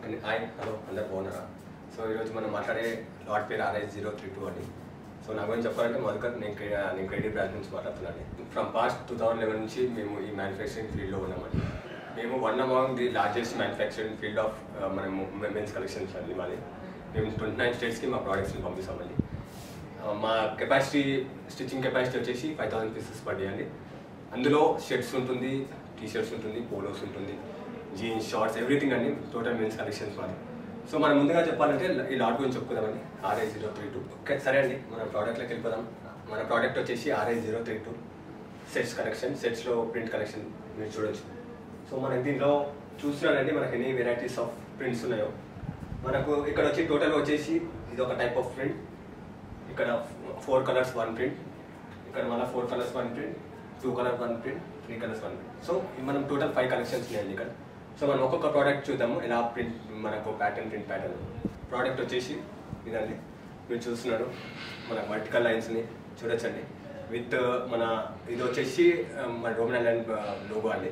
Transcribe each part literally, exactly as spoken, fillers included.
Hi hello అందరు బాగున్నారా? So ఈరోజు మనం మాట్లాడే లాట్ పేరు ఆర్ఎస్ జీరో త్రీ టూ అని. సో నా గురించి చెప్పాలంటే మధుకర్, నేను నేను క్రెడిట్ బ్రాంచ్ నుంచి మాట్లాడుతున్నాను. From past two thousand eleven నుంచి మేము ఈ మ్యానుఫ్యాక్చరింగ్ ఫీల్డ్లో ఉన్నామండి. మేము one among the largest manufacturing field of మనము మెన్స్ కలెక్షన్స్ అండి మాది. మేము ట్వంటీ నైన్ స్టేట్స్కి మా ప్రోడక్ట్స్ని పంపిస్తామండి. మా కెపాసిటీ స్టిచ్చింగ్ కెపాసిటీ వచ్చేసి five thousand pieces per day అండి. అందులో షర్ట్స్ ఉంటుంది, టీ షర్ట్స్ ఉంటుంది, పోలోస్ ఉంటుంది, జీన్స్, షార్ట్స్, ఎవ్రీథింగ్ అండి. టోటల్ మెన్స్ కలెక్షన్స్ మాది. సో మనం ముందుగా చెప్పాలంటే ఈ లాట్ గురించి చెప్పుకుందామండి. RS zero three two okay సరే అండి, మన ప్రోడక్ట్లోకి వెళ్ళిపోదాం. మన ప్రోడక్ట్ వచ్చేసి RS zero three two sets collection. సెట్స్లో ప్రింట్ కలెక్షన్ మీరు చూడొచ్చు. సో మనకి దీంట్లో చూస్తున్నారండి మనకి ఎన్ని వెరైటీస్ ఆఫ్ ప్రింట్స్ ఉన్నాయో. మనకు ఇక్కడ వచ్చి టోటల్ వచ్చేసి ఇది ఒక టైప్ ఆఫ్ ప్రింట్. ఇక్కడ ఫోర్ కలర్స్ వన్ ప్రింట్, ఇక్కడ మళ్ళీ four colours one print, two colour one print, three colours one print. So మనం టోటల్ ఫైవ్ కలెక్షన్స్ ఉన్నాయండి ఇక్కడ. సో మనం ఒక్కొక్క ప్రోడక్ట్ చూద్దాము ఎలా ప్రింట్ మనకు ప్యాటర్న్ ప్రింట్ ప్యాటర్న్. ప్రోడక్ట్ వచ్చేసి ఇదండి, మీరు చూస్తున్నారు మన వర్టికల్ లైన్స్ని చూడొచ్చండి. విత్ మన ఇది వచ్చేసి మన రోమన్ ఐలాండ్ లోగో అండి.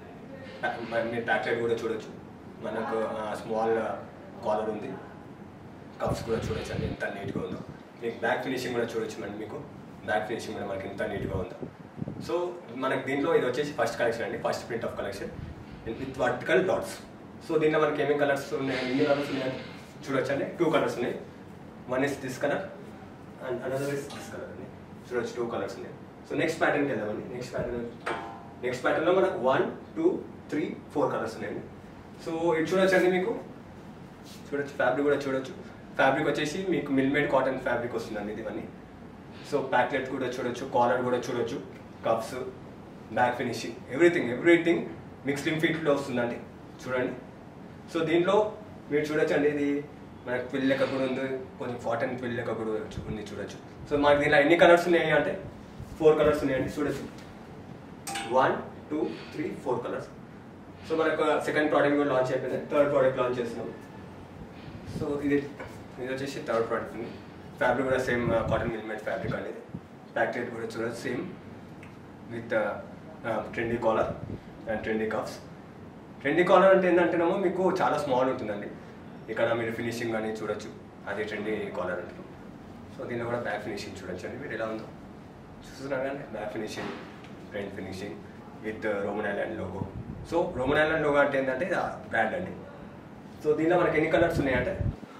మీరు బ్యాక్ సైడ్ కూడా చూడొచ్చు. మనకు స్మాల్ కాలర్ ఉంది, కప్స్ కూడా చూడొచ్చు అండి ఎంత నీట్గా ఉందో. మీకు బ్యాక్ ఫినిషింగ్ కూడా చూడొచ్చు అండి. మీకు బ్యాక్ ఫినిషింగ్ కూడా మనకి ఎంత నీట్గా ఉందో. సో మనకి దీంట్లో ఇది వచ్చేసి ఫస్ట్ కలెక్షన్ అండి, first print of collection with vertical dots. So దీంట్లో మనకి ఏమేమి కలర్స్ ఉన్నాయి, ఎన్ని కలర్స్ ఉన్నాయి చూడొచ్చు అండి. టూ కలర్స్ ఉన్నాయి. One is this colour and another is this colour అండి. చూడొచ్చు టూ కలర్స్ ఉన్నాయి. సో నెక్స్ట్ ప్యాటర్న్కి వెళ్దామండి. నెక్స్ట్ ప్యాటర్న్ నెక్స్ట్ ప్యాటర్న్లో మనకు one two three four colours ఉన్నాయండి. సో ఇది చూడొచ్చు అండి, మీకు చూడొచ్చు. ఫ్యాబ్రిక్ కూడా చూడొచ్చు. ఫ్యాబ్రిక్ వచ్చేసి మీకు మిల్మేడ్ కాటన్ ఫ్యాబ్రిక్ వస్తుందండి ఇది ఇవన్నీ. సో ప్యాక్లెట్ కూడా చూడొచ్చు, కాలర్ కూడా చూడొచ్చు, cuffs, back finishing, everything everything మీకు స్లిమ్ ఫిట్లో వస్తుందండి. చూడండి. సో దీంట్లో మీరు చూడొచ్చు అండి, ఇది మనకు ట్విల్ లెక్క కూడా ఉంది, కొంచెం కాటన్ ట్విల్ లెక్క కూడా ఉంది చూడొచ్చు. సో మనకి దీంట్లో ఎన్ని కలర్స్ ఉన్నాయి అంటే ఫోర్ కలర్స్ ఉన్నాయండి. చూడొచ్చు one two three four colours. So మనకు సెకండ్ ప్రోడక్ట్ కూడా లాంచ్ అయిపోయింది. థర్డ్ ప్రోడక్ట్ లాంచ్ చేస్తున్నాం. సో ఇది ఇది వచ్చేసి థర్డ్ ప్రోడక్ట్ ఉంది. ఫ్యాబ్రిక్ కూడా సేమ్ కాటన్ మిల్మేడ్ ఫ్యాబ్రిక్ అనేది. ప్యాకెట్ కూడా చూడొచ్చు same with trendy collar and trendy cuffs. Trendy collar అంటే ఏంటంటేనేమో మీకు చాలా స్మాల్ ఉంటుందండి. ఇక్కడ మీరు ఫినిషింగ్ అని చూడొచ్చు, అది ట్రెండీ కాలర్ అంటారు. సో దీనిలో కూడా బ్యాక్ ఫినిషింగ్ చూడొచ్చు అండి. మీరు ఎలా ఉందో చూస్తున్నారు కానీ back finishing, front finishing with Roman Island logo. So Roman Island logo అంటే ఏంటంటే ఇది బ్రాండ్ అండి. సో దీనిలో మనకి ఎన్ని కలర్స్ ఉన్నాయంటే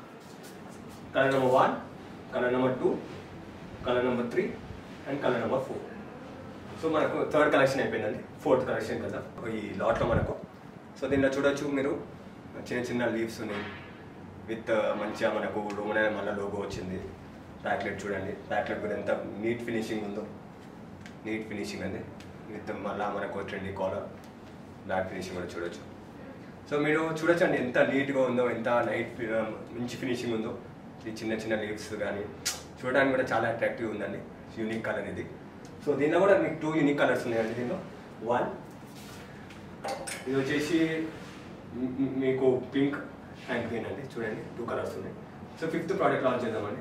colour number one, colour number two, colour number three and colour number four. So మనకు థర్డ్ కలెక్షన్ అయిపోయిందండి. ఫోర్త్ కలెక్షన్ కదా ఈ లాట్లో మనకు. సో దీనిలో చూడొచ్చు మీరు చిన్న చిన్న లీవ్స్ ఉన్నాయి విత్ మంచిగా మనకు రోమన్ ఐలాండ్ మళ్ళీ లోగో వచ్చింది. ప్యాక్లెట్ చూడండి, ప్యాక్లెట్ కూడా ఎంత నీట్ ఫినిషింగ్ ఉందో, నీట్ ఫినిషింగ్ అండి. విత్ మళ్ళీ మనకు ట్రెండీ కాలర్, బ్లాక్ ఫినిషింగ్ కూడా చూడొచ్చు. సో మీరు చూడొచ్చండి ఎంత నీట్గా ఉందో, ఎంత నైట్ మంచి ఫినిషింగ్ ఉందో. ఈ చిన్న చిన్న లీవ్స్ కానీ చూడడానికి కూడా చాలా అట్రాక్టివ్ ఉందండి. యూనిక్ కలర్ ఇది. సో దీనిలో కూడా మీకు టూ యూనిక్ కలర్స్ ఉన్నాయండి. దీనిలో వన్ ఇది వచ్చేసి మీకు పింక్ అండ్ గ్రీన్ అండి. చూడండి టూ కలర్స్ ఉన్నాయి. సో ఫిఫ్త్ ప్రోడక్ట్ లాంచ్ చేద్దామండి.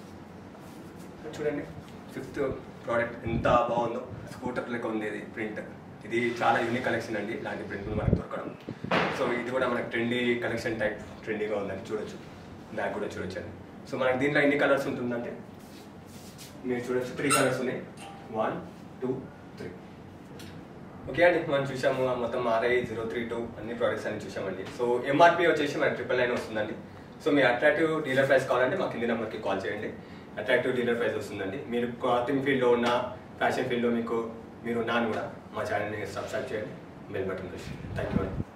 చూడండి ఫిఫ్త్ ప్రోడక్ట్ ఎంత బాగుందో. స్కూటర్ లెక్క ఉంది ఇది ప్రింట్. ఇది చాలా యూనిక్ కలెక్షన్ అండి, ఇలాంటి ప్రింట్ మనకు దొరకడం. సో ఇది కూడా మనకు ట్రెండీ కలెక్షన్ టైప్ ట్రెండీగా ఉందని చూడొచ్చు. బ్యాగ్ కూడా చూడొచ్చు అండి. సో మనకి దీంట్లో ఎన్ని కలర్స్ ఉంటుందంటే మీరు చూడొచ్చు త్రీ కలర్స్ ఉన్నాయి. వన్ టూ త్రీ ఓకే అండి. మనం చూసాము మొత్తం ఆర్ఐ జీరో త్రీ టూ అన్ని ప్రోడక్ట్స్ అన్ని చూసామండి. సో ఎంఆర్పి వచ్చేసి మనకి ట్రిపుల్ నైన్ వస్తుందండి. సో మీ అట్రాక్టివ్ డీలర్ ప్రైస్ కావాలంటే మాకు కింది నెంబర్కి కాల్ చేయండి. అట్రాక్టివ్ డీలర్ ప్రైస్ వస్తుందండి. మీరు క్లాతింగ్ ఫీల్డ్లో ఉన్న, ఫ్యాషన్ ఫీల్డ్లో మీకు మీరు ఉన్నాను కూడా మా ఛానల్ని సబ్స్క్రైబ్ చేయండి, బెల్ బటన్ ప్రెస్ చేయండి. థ్యాంక్ యూ అండి.